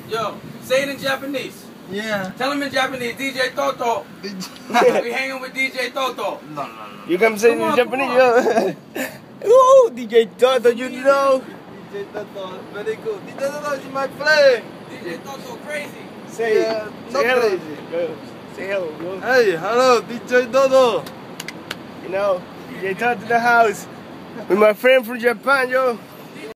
Yo, say it in Japanese. Yeah. Tell him in Japanese, DJ Toto. We hanging with DJ Toto. No. You come say it in Japanese, yo. Ooh, DJ Toto, you know. DJ Toto, very good. DJ Toto is my friend. DJ Toto crazy. Say, Yeah, say not hello. crazy. Go. Say hello, bro. Hey, hello, DJ Toto. You know, DJ Toto to the house with my friend from Japan, yo.